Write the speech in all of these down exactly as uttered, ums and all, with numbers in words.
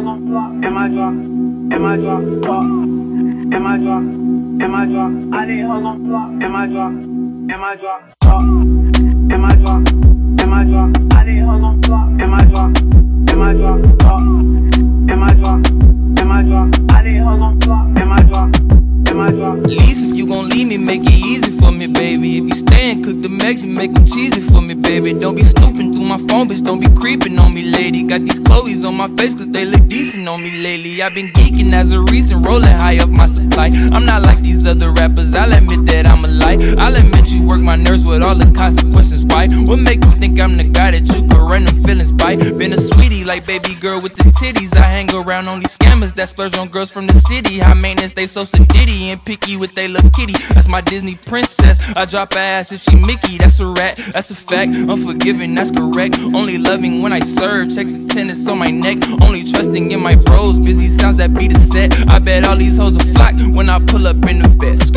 hoes on flop. In my drop, in my drop, flop. In my drop, in my drop. I need hoes on flop. In my drop, in my drop, flop. In my drop, in my drop. I need hoes on flop. In my drop, in my drop, flop. In my drop, in my drop. I need hoes on flop. In my drop, in my drop. At least if you gon' leave me, make it easy for me, baby. If you stay and cook the eggs and make them cheesy for me, baby. Don't be snooping through my phone, bitch, don't be creeping on me, lady. Got these Chloes on my face cause they look decent on me lately. I've been geeking as a reason, rolling high up my supply. I'm not like these other rappers, I'll admit that I'm a lie. I'll admit you work my nerves with all the constant questions. Why? What make you think I'm the guy that you could run them feelings by? Been a sweetie like baby girl with the titties. I hang around only scammers that splurge on girls from the city. High maintenance, they so sedity and picky with they little kitty. That's my Disney princess, I drop her ass if she Mickey. That's a rat, that's a fact, unforgiving, that's correct. Only loving when I serve, check the tennis on my neck. Only trusting in my bros, busy sounds that be the set. I bet all these hoes will flock when I pull up in the vest.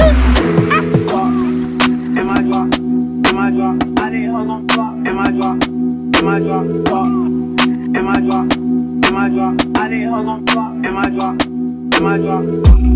In my drop, in my drop. I need hoes on flop. In my drop, in my drop, flop. In my drop, in my drop. I need hoes on flop. In my drop, in my drop.